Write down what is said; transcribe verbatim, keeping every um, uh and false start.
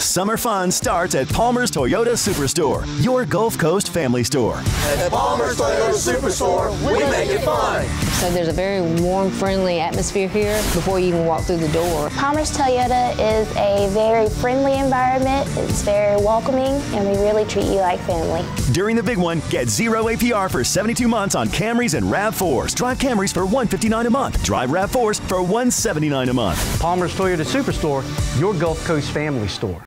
summer fun starts at Palmer's Toyota Superstore, your Gulf Coast family store. At Palmer's Toyota Superstore, we make it fun. So there's a very warm, friendly atmosphere here before you even walk through the door. Palmer's Toyota is a very friendly environment. It's very welcoming, and we really treat you like family. During the big one, get zero A P R for seventy-two months on Camrys and RAV fours. Drive Camrys for one hundred fifty-nine dollars a month. Drive RAV fours for one hundred seventy-nine dollars a month. Palmer's Toyota Superstore, your Gulf Coast family store.